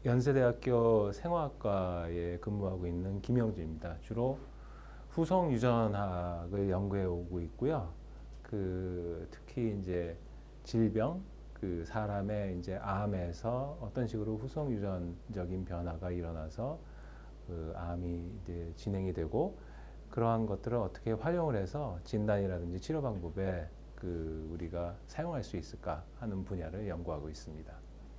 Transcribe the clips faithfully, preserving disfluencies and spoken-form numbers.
연세대학교 생화학과에 근무하고 있는 김영준입니다. 주로 후성 유전학을 연구해 오고 있고요. 그 특히 이제 질병, 그 사람의 이제 암에서 어떤 식으로 후성 유전적인 변화가 일어나서 그 암이 이제 진행이 되고 그러한 것들을 어떻게 활용을 해서 진단이라든지 치료 방법에 그 우리가 사용할 수 있을까 하는 분야를 연구하고 있습니다.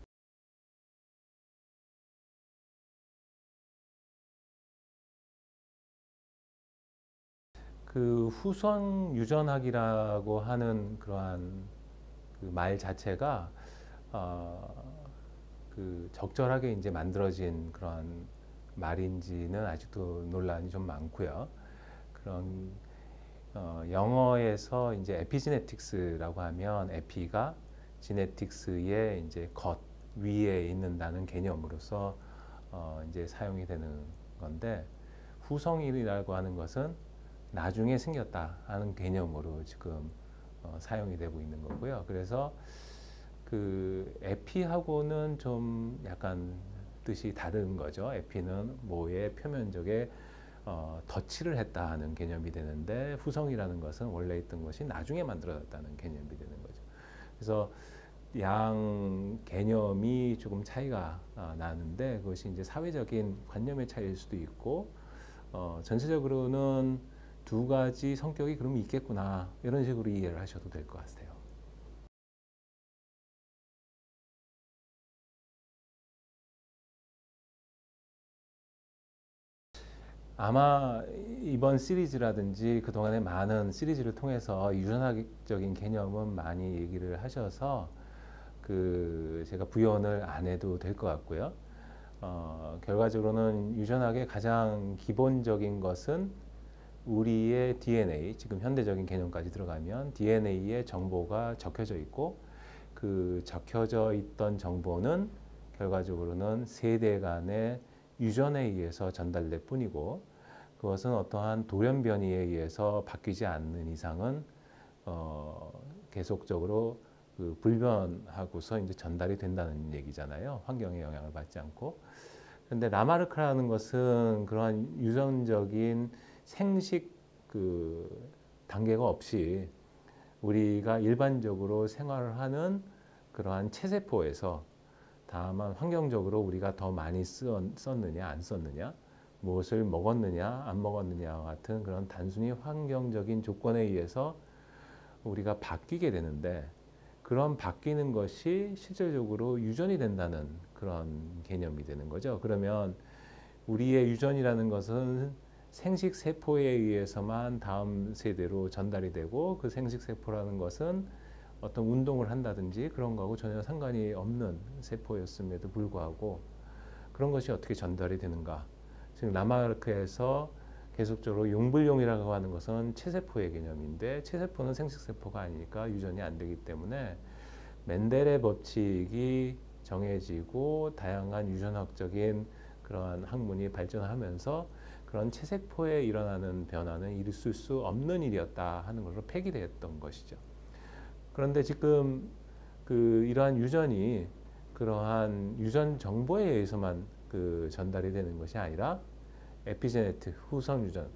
그 후성 유전학이라고 하는 그러한 그 말 자체가 어, 그 적절하게 이제 만들어진 그러한 말인지는 아직도 논란이 좀 많고요. 그런 어, 영어에서 이제 에피지네틱스라고 하면 에피가 지네틱스의 이제 겉 위에 있는다는 개념으로서 어, 이제 사용이 되는 건데 후성이라고 하는 것은 나중에 생겼다 하는 개념으로 지금 어, 사용이 되고 있는 거고요. 그래서 그 에피하고는 좀 약간 뜻이 다른 거죠. 에피는 뭐의 표면적에 어, 덧칠을 했다 하는 개념이 되는데 후성이라는 것은 원래 있던 것이 나중에 만들어졌다는 개념이 되는 거죠. 그래서 양 개념이 조금 차이가 어, 나는데 그것이 이제 사회적인 관념의 차이일 수도 있고 어, 전체적으로는 두 가지 성격이 그럼 있겠구나 이런 식으로 이해를 하셔도 될 것 같아요. 아마 이번 시리즈라든지 그동안의 많은 시리즈를 통해서 유전학적인 개념은 많이 얘기를 하셔서 그 제가 부연을 안 해도 될 것 같고요. 어, 결과적으로는 유전학의 가장 기본적인 것은 우리의 디엔에이, 지금 현대적인 개념까지 들어가면 디엔에이에 정보가 적혀져 있고 그 적혀져 있던 정보는 결과적으로는 세대 간의 유전에 의해서 전달될 뿐이고 그것은 어떠한 돌연변이에 의해서 바뀌지 않는 이상은 어, 계속적으로 그 불변하고서 이제 전달이 된다는 얘기잖아요. 환경의 영향을 받지 않고. 그런데 라마르크라는 것은 그러한 유전적인 생식 그 단계가 없이 우리가 일반적으로 생활을 하는 그러한 체세포에서 다만 환경적으로 우리가 더 많이 썼느냐 안 썼느냐 무엇을 먹었느냐 안 먹었느냐와 같은 그런 단순히 환경적인 조건에 의해서 우리가 바뀌게 되는데 그런 바뀌는 것이 실질적으로 유전이 된다는 그런 개념이 되는 거죠. 그러면 우리의 유전이라는 것은 생식세포에 의해서만 다음 세대로 전달이 되고 그 생식세포라는 것은 어떤 운동을 한다든지 그런 거하고 전혀 상관이 없는 세포였음에도 불구하고 그런 것이 어떻게 전달이 되는가. 즉 라마르크에서 계속적으로 용불용이라고 하는 것은 체세포의 개념인데 체세포는 생식세포가 아니니까 유전이 안 되기 때문에 멘델의 법칙이 정해지고 다양한 유전학적인 그러한 학문이 발전하면서 그런 체세포에 일어나는 변화는 있을 수 없는 일이었다 하는 것으로 폐기되었던 것이죠. 그런데 지금 그 이러한 유전이 그러한 유전 정보에 의해서만 그 전달이 되는 것이 아니라 에피제네틱 후성 유전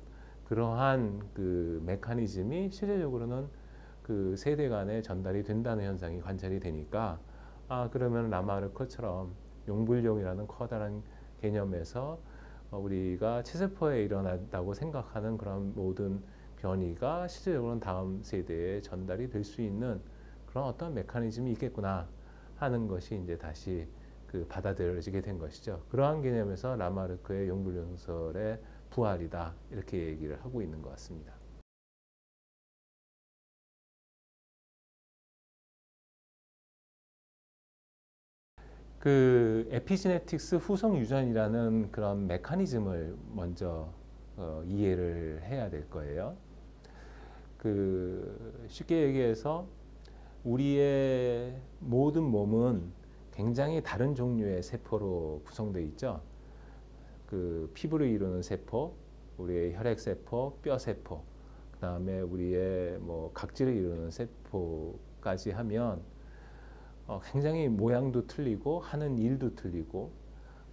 그러한 그 메커니즘이 실제적으로는 그 세대 간에 전달이 된다는 현상이 관찰이 되니까 아 그러면 라마르크처럼 용불용이라는 커다란 개념에서 우리가 체세포에 일어난다고 생각하는 그런 모든 변이가 실제적으로는 다음 세대에 전달이 될 수 있는 그런 어떤 메커니즘이 있겠구나 하는 것이 이제 다시 그 받아들여지게 된 것이죠. 그러한 개념에서 라마르크의 용불용설의 부활이다 이렇게 얘기를 하고 있는 것 같습니다. 그 에피지네틱스 후성 유전이라는 그런 메커니즘을 먼저 어, 이해를 해야 될 거예요. 그 쉽게 얘기해서 우리의 모든 몸은 굉장히 다른 종류의 세포로 구성되어 있죠. 그 피부를 이루는 세포, 우리의 혈액 세포, 뼈 세포, 그 다음에 우리의 뭐 각질을 이루는 세포까지 하면 어, 굉장히 모양도 틀리고 하는 일도 틀리고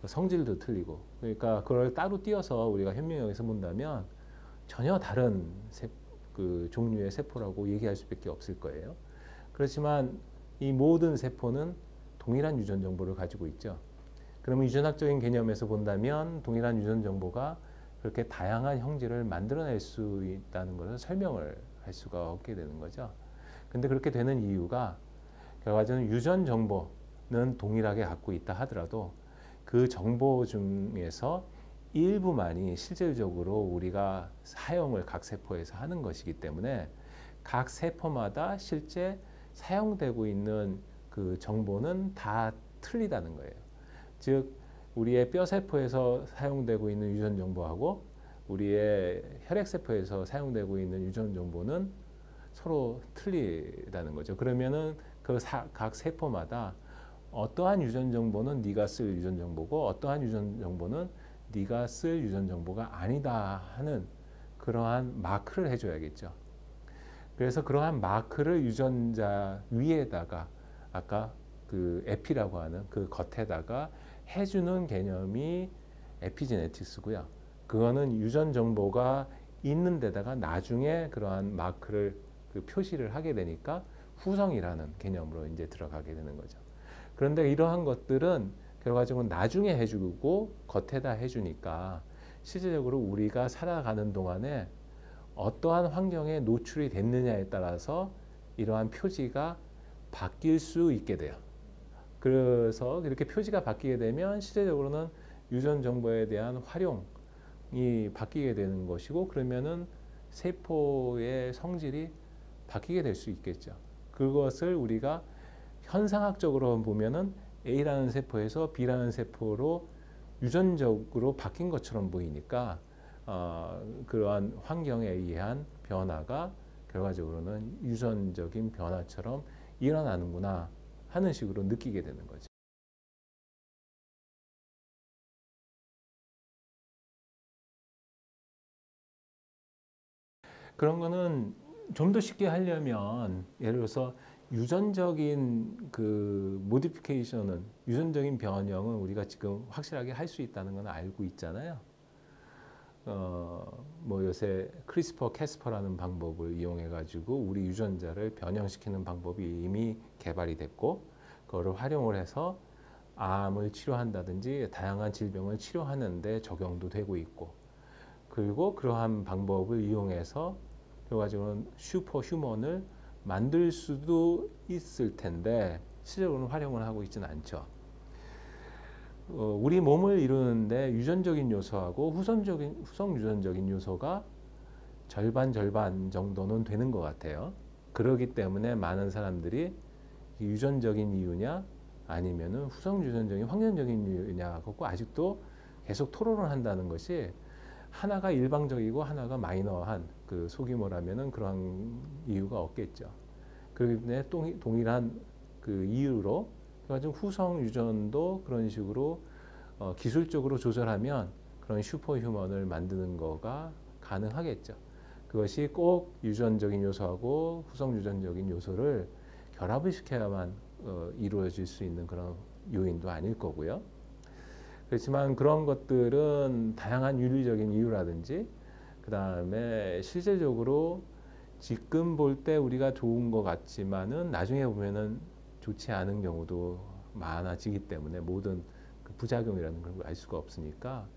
성질도 틀리고, 그러니까 그걸 따로 띄어서 우리가 현미경에서 본다면 전혀 다른 세, 그 종류의 세포라고 얘기할 수밖에 없을 거예요. 그렇지만 이 모든 세포는 동일한 유전 정보를 가지고 있죠. 그러면 유전학적인 개념에서 본다면 동일한 유전 정보가 그렇게 다양한 형질을 만들어낼 수 있다는 것을 설명을 할 수가 없게 되는 거죠. 근데 그렇게 되는 이유가 결과적으로 유전 정보는 동일하게 갖고 있다 하더라도 그 정보 중에서 일부만이 실질적으로 우리가 사용을 각 세포에서 하는 것이기 때문에 각 세포마다 실제 사용되고 있는 그 정보는 다 틀리다는 거예요. 즉 우리의 뼈세포에서 사용되고 있는 유전 정보하고 우리의 혈액세포에서 사용되고 있는 유전 정보는 서로 틀리다는 거죠. 그러면은 그 각 세포마다 어떠한 유전 정보는 네가 쓸 유전 정보고 어떠한 유전 정보는 네가 쓸 유전 정보가 아니다 하는 그러한 마크를 해줘야겠죠. 그래서 그러한 마크를 유전자 위에다가 아까 그 에피라고 하는 그 겉에다가 해주는 개념이 에피제네틱스고요. 그거는 유전 정보가 있는 데다가 나중에 그러한 마크를 그 표시를 하게 되니까 후성이라는 개념으로 이제 들어가게 되는 거죠. 그런데 이러한 것들은 결과적으로 나중에 해주고 겉에다 해주니까 실질적으로 우리가 살아가는 동안에 어떠한 환경에 노출이 됐느냐에 따라서 이러한 표지가 바뀔 수 있게 돼요. 그래서 이렇게 표지가 바뀌게 되면 실제적으로는 유전 정보에 대한 활용이 바뀌게 되는 것이고, 그러면은 세포의 성질이 바뀌게 될 수 있겠죠. 그것을 우리가 현상학적으로 보면은 A라는 세포에서 B라는 세포로 유전적으로 바뀐 것처럼 보이니까 어, 그러한 환경에 의한 변화가 결과적으로는 유전적인 변화처럼 일어나는구나 하는 식으로 느끼게 되는 거죠. 그런 거는 좀 더 쉽게 하려면 예를 들어서 유전적인 그 모디피케이션은 유전적인 변형은 우리가 지금 확실하게 할 수 있다는 건 알고 있잖아요. 어, 뭐 요새 크리스퍼 캐스퍼라는 방법을 이용해 가지고 우리 유전자를 변형시키는 방법이 이미 개발이 됐고, 그거를 활용을 해서 암을 치료한다든지 다양한 질병을 치료하는데 적용도 되고 있고, 그리고 그러한 방법을 이용해서 결과적으로는 슈퍼 휴먼을 만들 수도 있을 텐데 실제로는 활용을 하고 있지는 않죠. 어, 우리 몸을 이루는데 유전적인 요소하고 후성적인, 후성 유전적인 요소가 절반 절반 정도는 되는 것 같아요. 그렇기 때문에 많은 사람들이 유전적인 이유냐 아니면은 후성 유전적인 환경적인 이유냐 갖고 아직도 계속 토론을 한다는 것이, 하나가 일방적이고 하나가 마이너한 그 소규모라면은 그런 이유가 없겠죠. 그렇기 때문에 동일한 그 이유로 좀 후성 유전도 그런 식으로 어 기술적으로 조절하면 그런 슈퍼 휴먼을 만드는 거가 가능하겠죠. 그것이 꼭 유전적인 요소하고 후성 유전적인 요소를 결합을 시켜야만 어 이루어질 수 있는 그런 요인도 아닐 거고요. 그렇지만 그런 것들은 다양한 윤리적인 이유라든지 그 다음에 실제적으로 지금 볼 때 우리가 좋은 것 같지만은 나중에 보면은 좋지 않은 경우도 많아지기 때문에 모든 그 부작용이라는 걸 알 수가 없으니까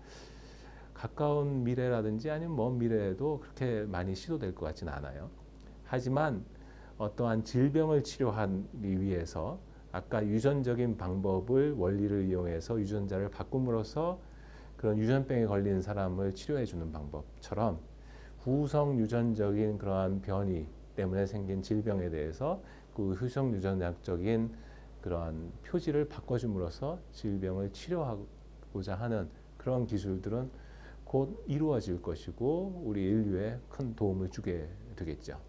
가까운 미래라든지 아니면 먼 미래에도 그렇게 많이 시도될 것 같지는 않아요. 하지만 어떠한 질병을 치료하기 위해서 아까 유전적인 방법을 원리를 이용해서 유전자를 바꿈으로써 그런 유전병에 걸린 사람을 치료해 주는 방법처럼 후성 유전적인 그러한 변이 때문에 생긴 질병에 대해서 그 후성 유전학적인 그러한 표지를 바꿔줌으로써 질병을 치료하고자 하는 그런 기술들은 곧 이루어질 것이고 우리 인류에 큰 도움을 주게 되겠죠.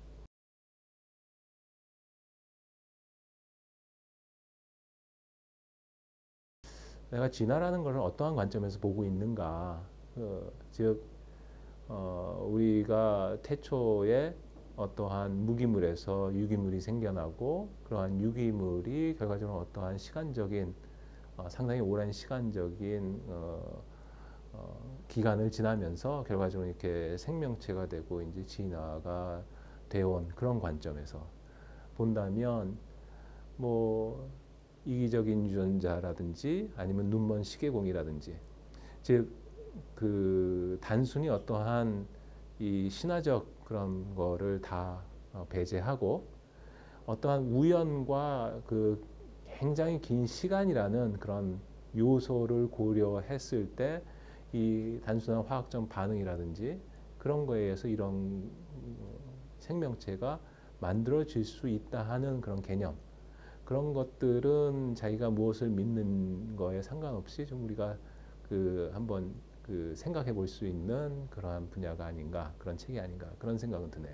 내가 진화라는 것을 어떠한 관점에서 보고 있는가, 그, 즉 어, 우리가 태초에 어떠한 무기물에서 유기물이 생겨나고 그러한 유기물이 결과적으로 어떠한 시간적인 어, 상당히 오랜 시간적인 어, 어, 기간을 지나면서 결과적으로 이렇게 생명체가 되고 이제 진화가 되어온 그런 관점에서 본다면 뭐 이기적인 유전자라든지 아니면 눈먼 시계공이라든지 즉 그 단순히 어떠한 이 신화적 그런 거를 다 어, 배제하고 어떠한 우연과 그 굉장히 긴 시간이라는 그런 요소를 고려했을 때 이 단순한 화학적 반응이라든지 그런 거에 의해서 이런 생명체가 만들어질 수 있다 하는 그런 개념, 그런 것들은 자기가 무엇을 믿는 거에 상관없이 좀 우리가 그 한번 그 생각해 볼 수 있는 그러한 분야가 아닌가, 그런 책이 아닌가, 그런 생각은 드네요.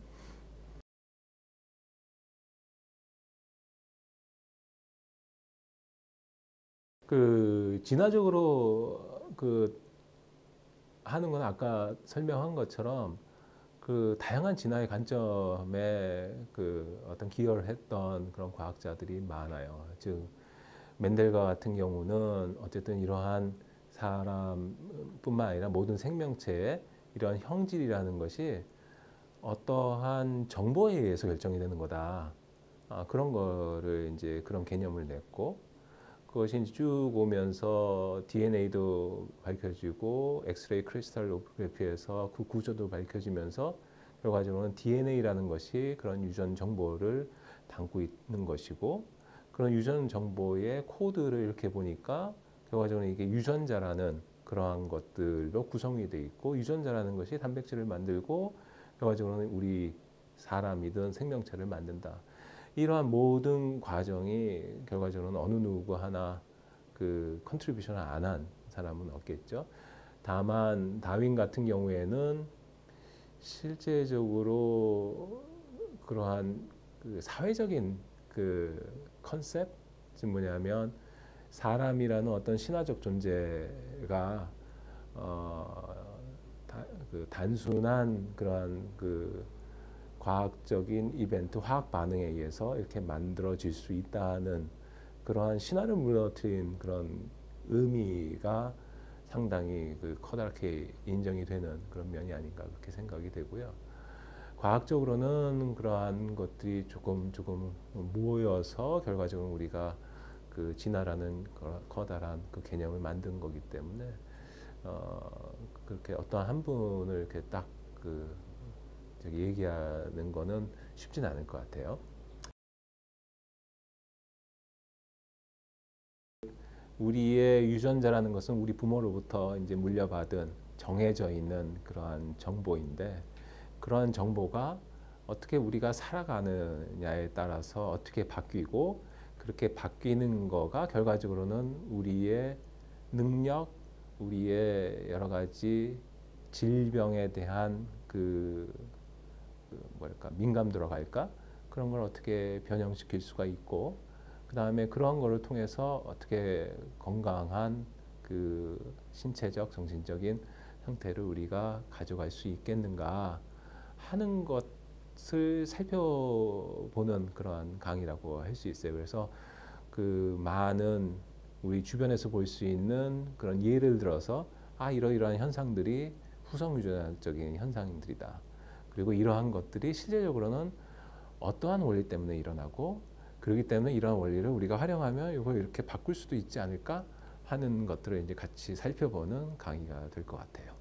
그 진화적으로 그 하는 건 아까 설명한 것처럼 그 다양한 진화의 관점에 그 어떤 기여를 했던 그런 과학자들이 많아요. 즉 멘델과 같은 경우는 어쨌든 이러한 사람뿐만 아니라 모든 생명체의 이러한 형질이라는 것이 어떠한 정보에 의해서 결정이 되는 거다. 아, 그런 거를 이제 그런 개념을 냈고 그것이 쭉 오면서 디엔에이도 밝혀지고 엑스레이 크리스탈로그래피에서 그 구조도 밝혀지면서 결과적으로는 디엔에이라는 것이 그런 유전 정보를 담고 있는 것이고 그런 유전 정보의 코드를 이렇게 보니까 결과적으로 이게 유전자라는 그러한 것들로 구성이 되어 있고 유전자라는 것이 단백질을 만들고 결과적으로는 우리 사람이든 생명체를 만든다. 이러한 모든 과정이 결과적으로는 어느 누구 하나 그 컨트리뷰션을 안 한 사람은 없겠죠. 다만 다윈 같은 경우에는 실제적으로 그러한 그 사회적인 그 컨셉, 즉 뭐냐면 사람이라는 어떤 신화적 존재가 어, 다, 그 단순한 그러한 그 과학적인 이벤트, 화학 반응에 의해서 이렇게 만들어질 수 있다는 그러한 신화를 무너뜨린 그런 의미가 상당히 그 커다랗게 인정이 되는 그런 면이 아닌가 그렇게 생각이 되고요. 과학적으로는 그러한 것들이 조금 조금 모여서 결과적으로 우리가 그 진화라는 커다란 그 개념을 만든 거기 때문에 어, 그렇게 어떤 한 분을 이렇게 딱그 저기 얘기하는 거는 쉽진 않을 것 같아요. 우리의 유전자라는 것은 우리 부모로부터 이제 물려받은 정해져 있는 그러한 정보인데 그러한 정보가 어떻게 우리가 살아가느냐에 따라서 어떻게 바뀌고 그렇게 바뀌는 거가 결과적으로는 우리의 능력, 우리의 여러 가지 질병에 대한 그, 그 뭐랄까 민감도라고 할까 그런 걸 어떻게 변형시킬 수가 있고 그 다음에 그런 거를 통해서 어떻게 건강한 그 신체적, 정신적인 상태를 우리가 가져갈 수 있겠는가 하는 것을 살펴보는 그러한 강의라고 할 수 있어요. 그래서 그 많은 우리 주변에서 볼 수 있는 그런 예를 들어서 아 이러이러한 현상들이 후성유전적인 현상들이다. 그리고 이러한 것들이 실제적으로는 어떠한 원리 때문에 일어나고 그렇기 때문에 이러한 원리를 우리가 활용하면 이걸 이렇게 바꿀 수도 있지 않을까 하는 것들을 이제 같이 살펴보는 강의가 될 것 같아요.